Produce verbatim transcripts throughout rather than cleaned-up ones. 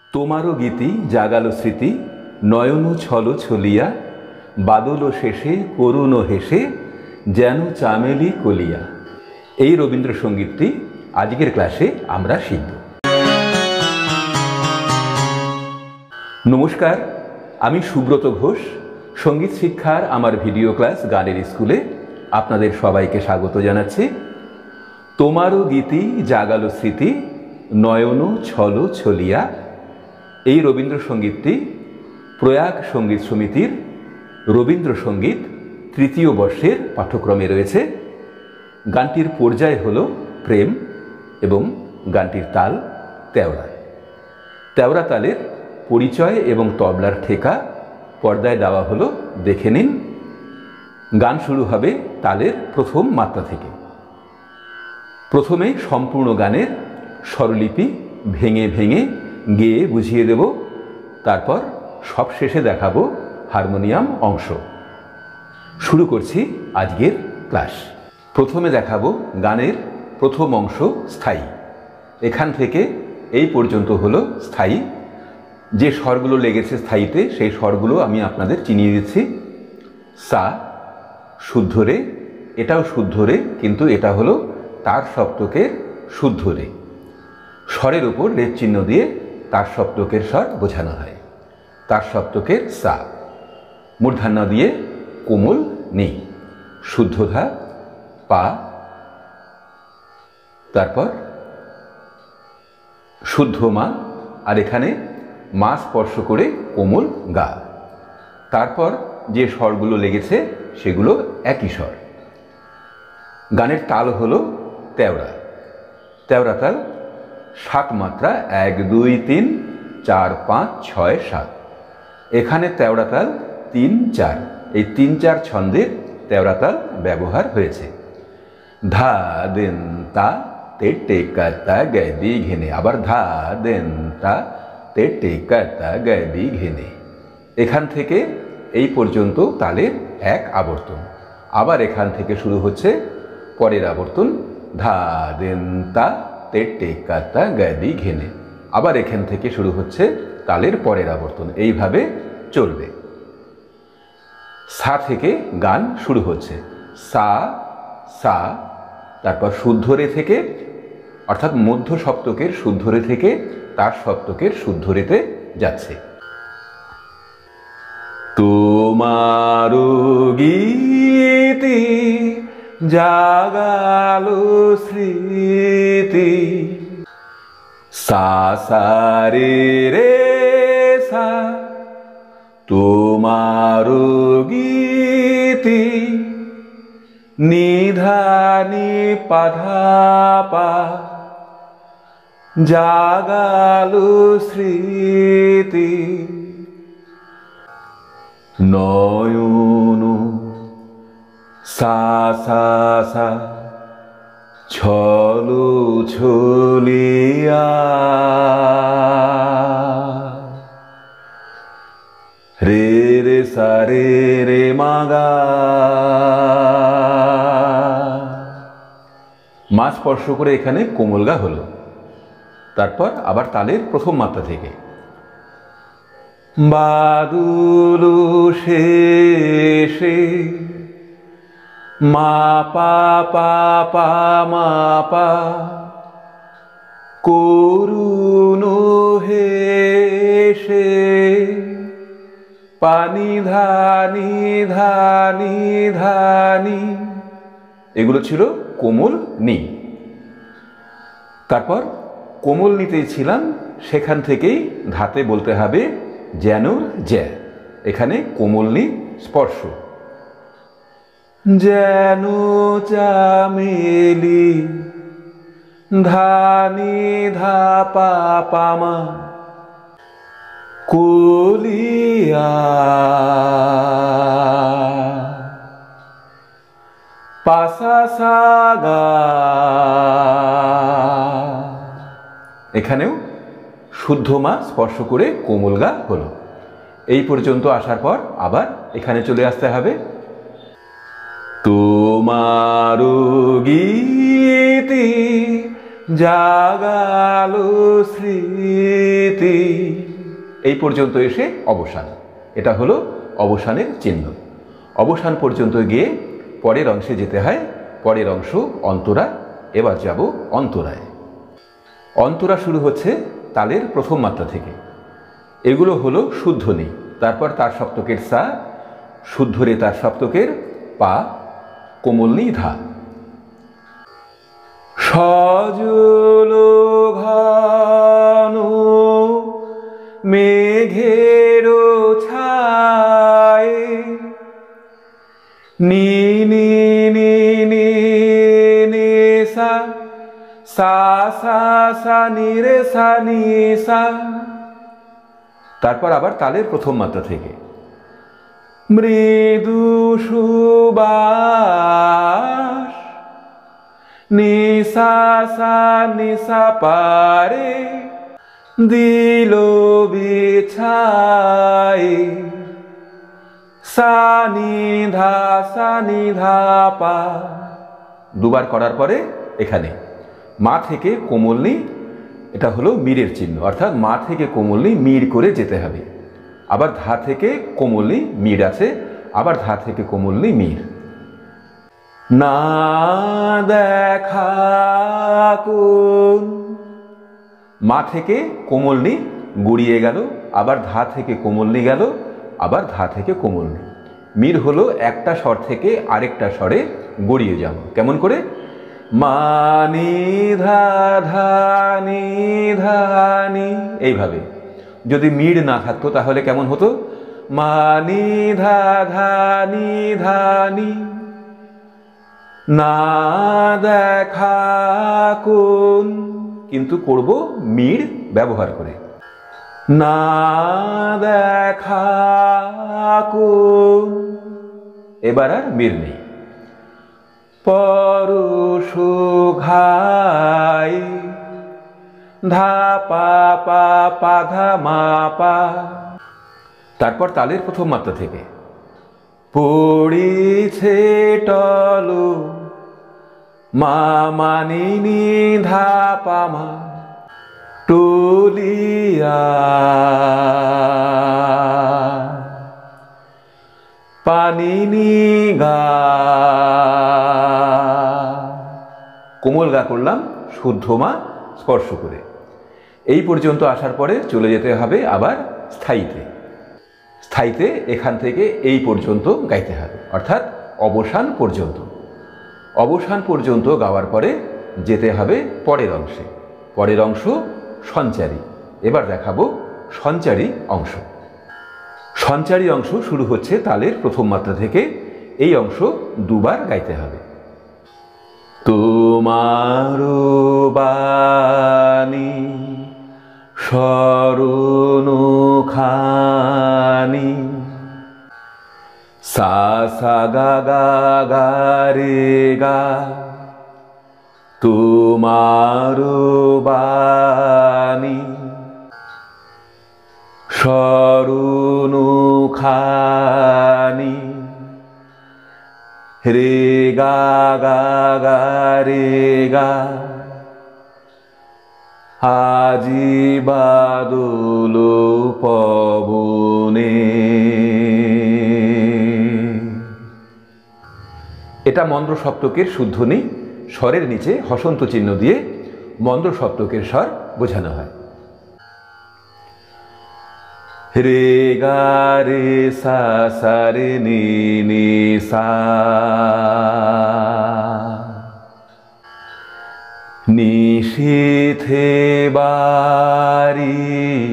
তোমারও গীতি জাগালো স্মৃতি, নয়ন ছল ছলিয়া, বাদল শেষে করুণ হেসে যেন চামেলি কলিয়া। এই রবীন্দ্রসঙ্গীতটি আজকের ক্লাসে আমরা শিখব। নমস্কার, আমি সুব্রত ঘোষ। সঙ্গীত শিক্ষার আমার ভিডিও ক্লাস গানের স্কুলে আপনাদের সবাইকে স্বাগত জানাচ্ছি। তোমারও গীতি জাগালো স্মৃতি, নয়ন ছল ছলিয়া। এই রবীন্দ্রসঙ্গীতটি প্রয়াগ সঙ্গীত সমিতির রবীন্দ্রসঙ্গীত তৃতীয় বর্ষের পাঠ্যক্রমে রয়েছে। গানটির পর্যায় হল প্রেম এবং গানটির তাল তেওড়া। তেওড়া তালের পরিচয় এবং তবলার ঠেকা পর্দায় দেওয়া হলো, দেখে নিন। গান শুরু হবে তালের প্রথম মাত্রা থেকে। প্রথমে সম্পূর্ণ গানের স্বরলিপি ভেঙে ভেঙে গেয়ে বুঝিয়ে দেব, তারপর সবশেষে দেখাবো হারমোনিয়াম অংশ। শুরু করছি আজকের ক্লাস। প্রথমে দেখাবো গানের প্রথম অংশ স্থায়ী। এখান থেকে এই পর্যন্ত হলো স্থায়ী। যে স্বরগুলো লেগেছে স্থায়ীতে সেই স্বরগুলো আমি আপনাদের চিনিয়ে দিচ্ছি। সা শুদ্ধ রে, এটাও শুদ্ধ রে, কিন্তু এটা হলো তার সপ্তকের শুদ্ধ রে। স্বরের উপর রেফ চিহ্ন দিয়ে তার সপ্তকের স্বর বোঝানো হয়। তার সপ্তকের সা। মূর্ধন্য দিয়ে কোমল নি, শুদ্ধধা পা, তারপর শুদ্ধ মা, আর এখানে মা স্পর্শ করে কোমল গা। তারপর যে স্বরগুলো লেগেছে সেগুলো একই স্বর। গানের তাল হলো তেওড়া। তেওড়া তাল সাত মাত্রা, এক দুই তিন চার পাঁচ ছয় সাত। এখানে তেওড়া তাল তিন চার, এই তিন চার ছন্দের তেওড়া তাল ব্যবহার হয়েছে। ধা দেন তা তে টেকা তা গ্যাদি ঘেনে, আবার ধা দেন তা তে টেকা তা গ্যাদি ঘেনে। এখান থেকে এই পর্যন্ত তালের এক আবর্তন। আবার এখান থেকে শুরু হচ্ছে পরের আবর্তন, ধা দেন তা তে টেকা তা গ্যাদি ঘেনে। আবার এখান থেকে শুরু হচ্ছে তালের পরের আবর্তন। এইভাবে চলবে। সা থেকে গান শুরু হচ্ছে, সা সা, তারপর শুদ্ধ রে থেকে, অর্থাৎ মধ্য সপ্তকের শুদ্ধ রে থেকে তার সপ্তকের শুদ্ধ রেতে যাচ্ছে। তোমারও গীতি জাগালো স্মৃতি, সা সা রে রে সা। তোমারও গীতি নিধানি পাধা পা, জাগালো স্মৃতি। নয়ন সা সা সা, ছল ছলিয়া, রে রে সা রে রে মাগা। মা স্পর্শ করে এখানে কোমল গা হলো। তারপর আবার তালের প্রথম মাত্রা থেকে, বাদল শেষে মা পা পা পা মা পা, করুণ হেসে পানি ধানি ধানি ধানি। এগুলো ছিল কোমল নি। তারপর কোমল নিতেই ছিলাম, সেখান থেকেই ধাতে বলতে হবে যেন জ্যা। এখানে কোমল নি স্পর্শ, যেন চামেলি ধানি ধা পা পা মা, কলিয়া পাসা সা গা। এখানেও শুদ্ধ মা স্পর্শ করে কোমল গা হলো। এই পর্যন্ত আসার পর আবার এখানে চলে আসতে হবে। তোমারও গীতি জাগালো স্মৃতি, এই পর্যন্ত এসে অবসান। এটা হলো অবসানের চিহ্ন। অবসান পর্যন্ত গিয়ে পরের অংশে যেতে হয়। পরের অংশ অন্তরা। এবার যাব অন্তরায়। অন্তরা শুরু হচ্ছে তালের প্রথম মাত্রা থেকে। এগুলো হলো শুদ্ধনি, তারপর তার সপ্তকের সা, শুদ্ধ রে তার সপ্তকের পা, কোমলনি ধা। সজল ঘন মেঘের ছায়, নি নি নি নি নি সা, সা সা সা নি রে সা নি সা। তারপর আবার তালের প্রথম মাত্রা থেকে। মৃদু সুবাস, নিসা সা নিসা পারে, দিল বিছায়, সা নি ধা সা নি ধা পা। দুবার করার পরে এখানে মা থেকে কোমলনি, এটা হলো মীরের চিহ্ন, অর্থাৎ মা থেকে কোমলনি মীর করে যেতে হবে। আবার ধা থেকে কোমলনি মীর আছে, আবার ধা থেকে কোমলনি মীর। না দেখা কোন, মা থেকে কোমলনি গড়িয়ে গেল, আবার ধা থেকে কোমলনি গেল, আবার ধা থেকে কোমলনি। মীর হলো একটা স্বর থেকে আরেকটা স্বরে গড়িয়ে যাওয়া। কেমন করে? মা নি ধা ধা নি ধা নি, এইভাবে। যদি মীর না থাকতো তাহলে কেমন হতো? মা নি ধা ধা নি ধা নি। না দেখা কোন, কিন্তু করব মীর ব্যবহার করে। না দেখা কোন, এবার আর মীর নেই। পরশ ঘাই, ধা পা পা পা ধা মা পা। তারপর তালের প্রথম মাত্রা থেকে। পড়িছে টল, মা মানি নি ধা পা মা, টলিয়া পানি নি গা। কোমল গা করলাম শুদ্ধ মা স্পর্শ করে। এই পর্যন্ত আসার পরে চলে যেতে হবে আবার স্থায়ীতে। স্থায়ীতে এখান থেকে এই পর্যন্ত গাইতে হবে, অর্থাৎ অবসান পর্যন্ত। অবসান পর্যন্ত গাওয়ার পরে যেতে হবে পরের অংশে। পরের অংশ সঞ্চারী। এবার দেখাবো সঞ্চারী অংশ। সঞ্চারী অংশ শুরু হচ্ছে তালের প্রথম মাত্রা থেকে। এই অংশ দুবার গাইতে হবে। তোমার বাণী শরণ খানি, সা সা গা গা গা রে গা, তোমার বাণী শরণ খানি, রে গা গা গা রে গা, আজি বাদল পবনে। এটা মন্দ্র সপ্তকের শুদ্ধনি। স্বরের নিচে হসন্ত চিহ্ন দিয়ে মন্দ্র সপ্তকের স্বর বোঝানো হয়। রে গা রে সা সা রে নি নি সা, নিশীথে বারি,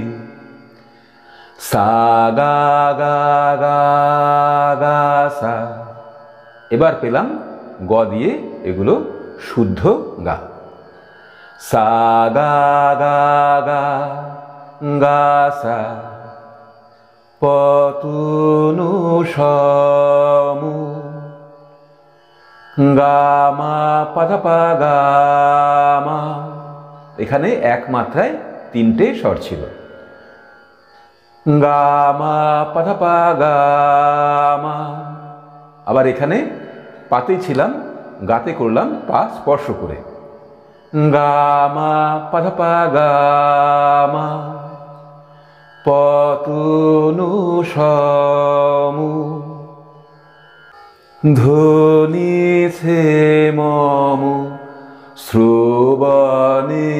সা গা গা গা গা সা। এবার পেলাম গ দিয়ে, এগুলো শুদ্ধ গা। সা গা গা গা গা সা, পতুনু সমু, গামা পাধা পা গামা। এখানে এক মাত্রায় তিনটে স্বর ছিল। গামা পাধা পা গামা। আবার এখানে পাতেই ছিলাম, গাতে করলাম পা স্পর্শ করে। গামা পাধপা গামা পতনু সমু ধ্বনিছে মম শ্রবণে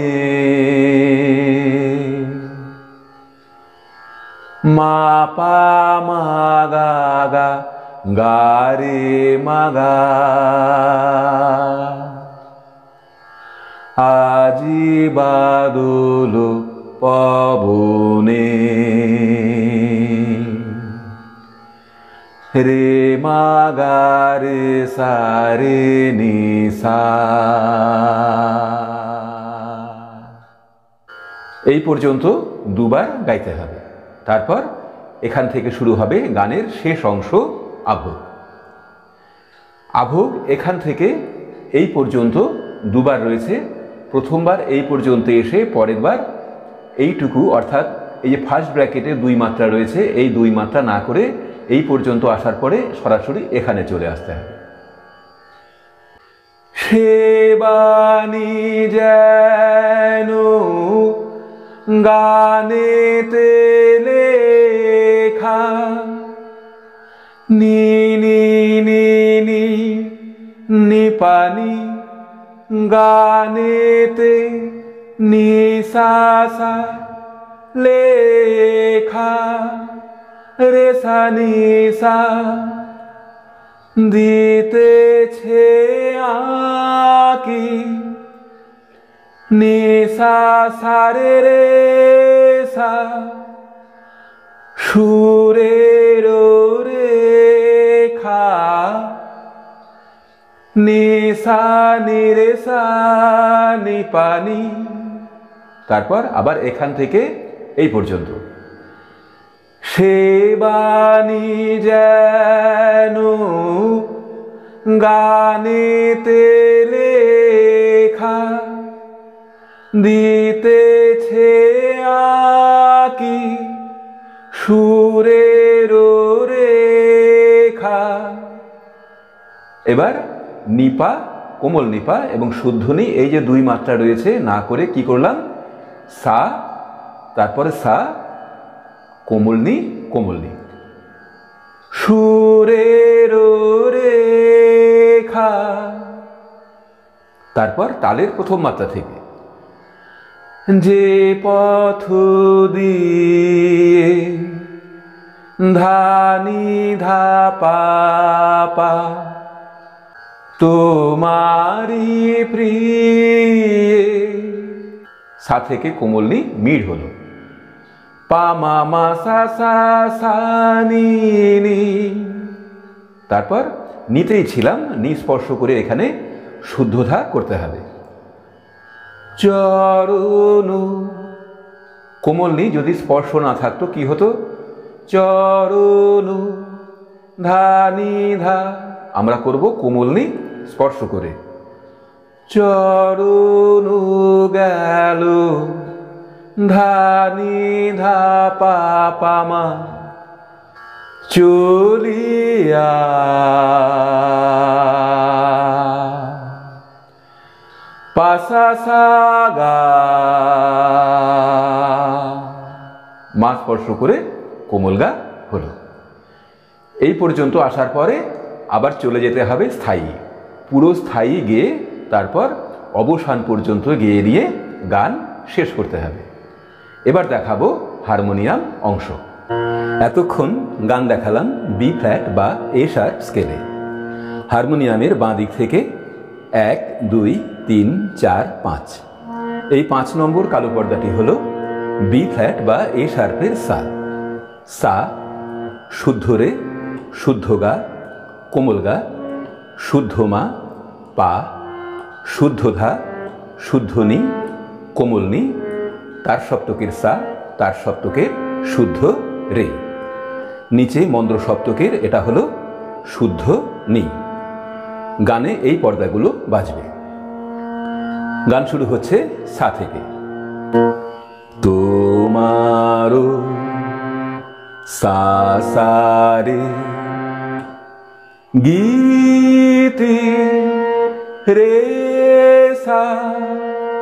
মা পা মা গা গা গা রে মা গা আজি বাদল পবনে রে মা গা রে সা রে নি সা। এই পর্যন্ত দুবার গাইতে হবে। তারপর এখান থেকে শুরু হবে গানের শেষ অংশ আভোগ। আভোগ এখান থেকে এই পর্যন্ত দুবার রয়েছে। প্রথমবার এই পর্যন্ত এসে পরের বার এইটুকু অর্থাৎ এই যে ফার্স্ট ব্র্যাকেটে দুই মাত্রা রয়েছে এই দুই মাত্রা না করে এই পর্যন্ত আসার পরে সরাসরি এখানে চলে আসতে হবে। সেবানি যেন গানেতে লেখা নি নি নি নি নি পানি গানেতে নিসা সা লেখা রে সা নি সা দিতেছে আকি নিসা সা রে রে সা সুরের রেখা নিসা নি রে সা নি পানি। তারপর আবার এখান থেকে এই পর্যন্ত সেবানি যেন গানেতে লেখা দিতেছে আকি সুরের রেখা। এবার নিপা কোমল নিপা এবং শুদ্ধনি এই যে দুই মাত্রা রয়েছে না করে কি করলাম সা তারপরে সা কোমল নি কোমল নি সুরের রেখা। তারপর তালের প্রথম মাত্রা থেকে যে পথ দিয়ে ধানি ধা পা পা তোমারি প্রিয়ে সা থেকে কোমল নি মিড় হলো পা মা মা সা সা সা নি নি। তারপর নিতেই ছিলাম নি স্পর্শ করে এখানে শুদ্ধধা করতে হবে। চরণ কোমল নি যদি স্পর্শ না থাকতো কি হতো চরণ ধানি ধা আমরা করব কোমল নি স্পর্শ করে চরণ গেল ধানি ধা পা পা মা চলিয়া পাসা সা গা মা স্পর্শ করে কোমল গা হলো। এই পর্যন্ত আসার পরে আবার চলে যেতে হবে স্থায়ী পুরো স্থায়ী গেয়ে তারপর অবসান পর্যন্ত গেয়ে নিয়ে গান শেষ করতে হবে। এবার দেখাবো হারমোনিয়াম অংশ। এতক্ষণ গান দেখালাম বি ফ্ল্যাট বা এ শার্প স্কেলে। হারমোনিয়ামের বাঁ দিক থেকে এক দুই তিন চার পাঁচ এই পাঁচ নম্বর কালো পর্দাটি হল বি ফ্ল্যাট বা এ শার্পের সা। সা শুদ্ধ রে শুদ্ধ গা কোমল গা শুদ্ধ মা পা শুদ্ধ ধা শুদ্ধ নি কোমল নি তার সপ্তকের সা তার সপ্তকের শুদ্ধ রে নিচে মন্দ্র সপ্তকের এটা হলো শুদ্ধ নি। গানে এই পর্দাগুলো বাজবে। গান শুরু হচ্ছে সা থেকে। তোমারো সা সা রে গীতি রে সা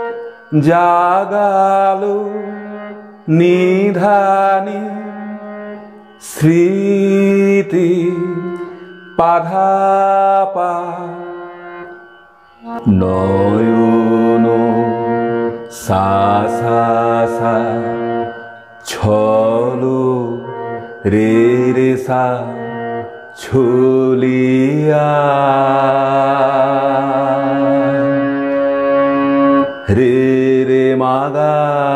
জাগালো নিধানি স্মৃতি পাধাপা নয়ন সা সা সা ছলো রে রে সা ছুলিয়া রে রে মাগা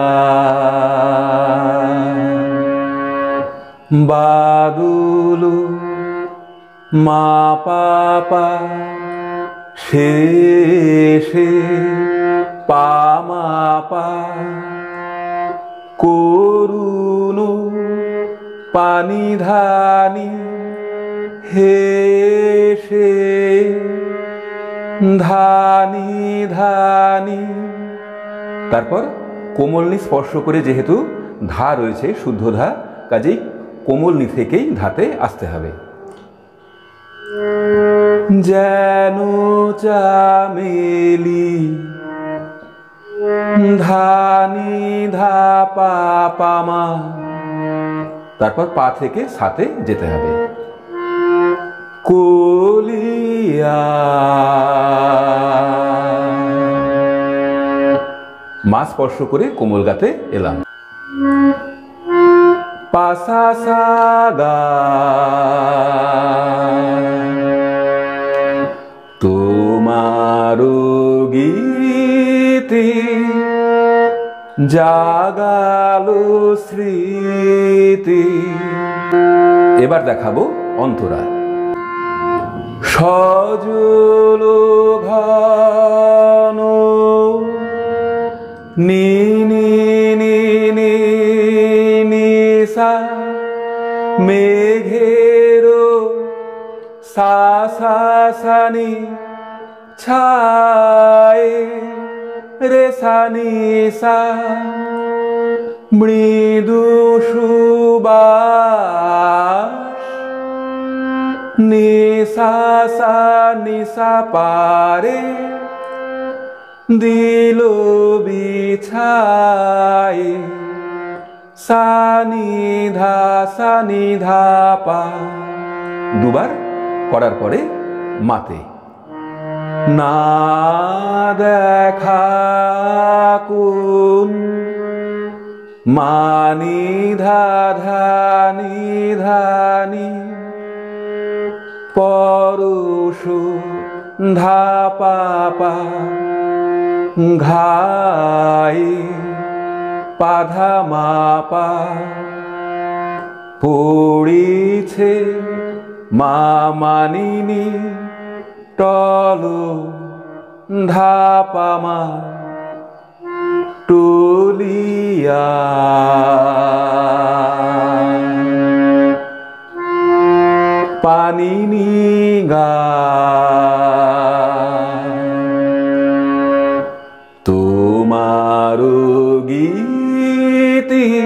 বাদুলু মা পাপা শেষে পা মা পা করুণু পানি ধানি হেসে ধানি ধানি। তারপর কোমলনি স্পর্শ করে, যেহেতু ধা রয়েছে শুদ্ধ ধা, কাজেই কোমলনি থেকেই ধাতে আসতে হবে। যেন চামেলি ধানি ধা পা পামা, তারপর পা থেকে সাথে যেতে হবে। কলিয়া মা স্পর্শ করে কোমল গাতে এলাম। পাসা সা গা তোমারো গীতি জাগালো স্মৃতি। এবার দেখাবো অন্তরা। সজল ঘন নি নি নি নি নি সা মেঘেরো সা সা সা নি ছায় রে সা নি সা মৃদু সুবাস নিসা সা নিসা পারে দিল বিছায় সা নি ধা সা নি ধা পা। দুবার করার পরে মাতে। না দেখা কোন মানি ধা ধানি ধানি পরশু ধা পা পা ঘাই পাধা মা পা পড়িছে মা মানিনি টলো ধা পা মা টুলিয়া। পানিনি গা তোমারো গীতি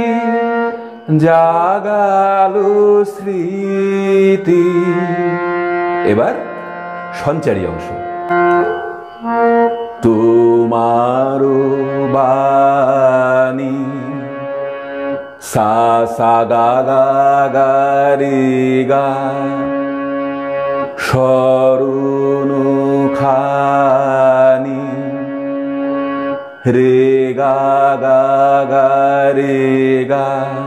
জাগালো স্মৃতি। এবার সঞ্চারী অংশ। তোমারো বাণী সা সা গা গা গা রে গা সরুণু খানি রে গা গা গা রে গা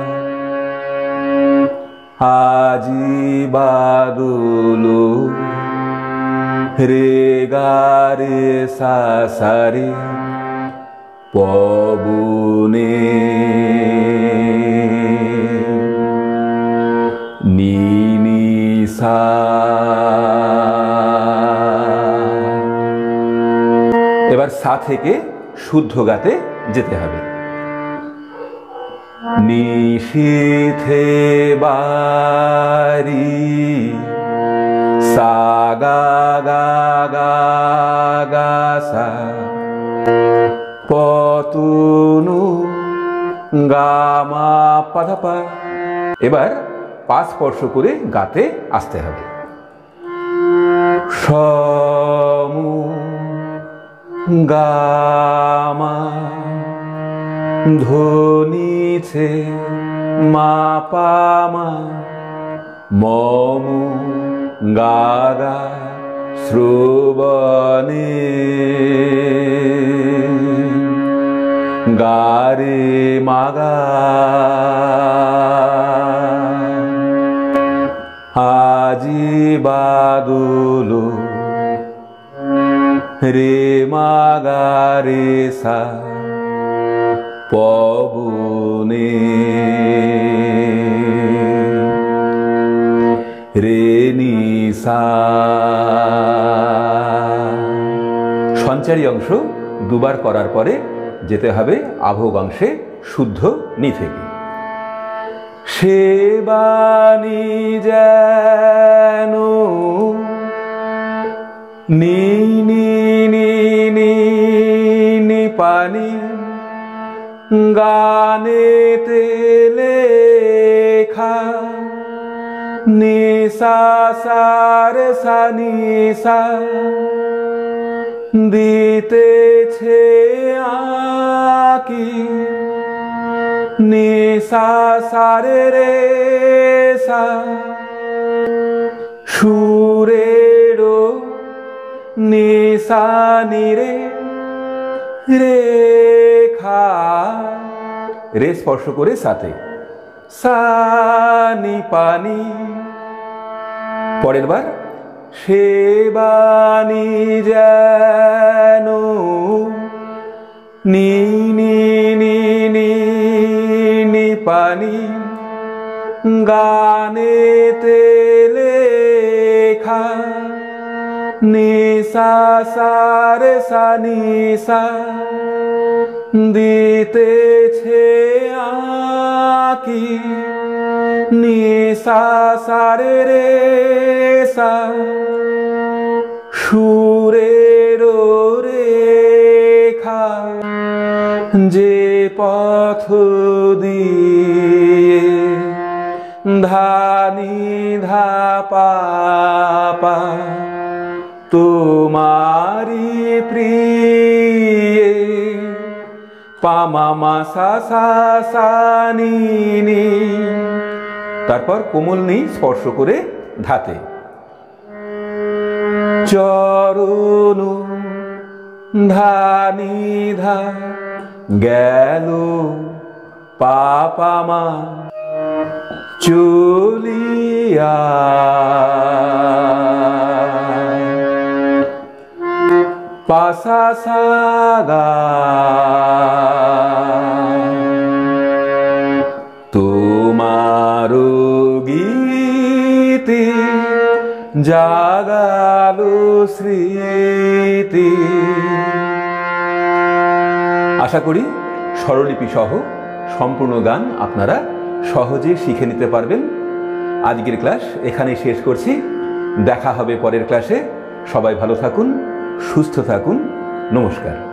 আজি বাদুলো রে গা রে সা সা রে পবনে নি নি সা। এবার সা থেকে শুদ্ধ গাতে যেতে হবে। নিশীথে বারি সা গা গা গা গা সা পতুনু গা মা পাধা পা। এবার পা স্পর্শ করে গাতে আসতে হবে। সমু গা মা ধ্বনিছে মা পামা মম গাগা শ্রবণে গারে মাগা আজি বাদুল রে মাগা রে সা পবনে রে নিসা। সঞ্চারী অংশ দুবার করার পরে যেতে হবে আভোগ অংশে শুদ্ধ নি থেকে। সে বাণী যেন নি নি নি নি নি পানি গানেতে লেখা নিসা সার সা নিসা দিতেছে আকি নিসা সারে রে সা সুরেরো নিসা নিরে রেখা রে স্পর্শ করে সাথে সানি পানি। পরের বার সে বাণী যেন নি নি নি নি নি পানি গানেতে লেখা নিসা সার সা নিসা দিতেছে আকি নিসা সারে রে সা সুরের রেখা যে পথ দিয়ে ধানি ধাপা পা তোমারি প্রিয়ে পামা মা সা সা সা নি নি। তারপর কোমল নি স্পর্শ করে ধাতে চরণ ধানি ধা গেল পাপামা চলিয়া পাসা সাগা তোমার গীতি জাগালো স্মৃতি। আশা করি স্বরলিপি সহ সম্পূর্ণ গান আপনারা সহজে শিখে নিতে পারবেন। আজকের ক্লাস এখানেই শেষ করছি। দেখা হবে পরের ক্লাসে। সবাই ভালো থাকুন, সুস্থ থাকুন। নমস্কার।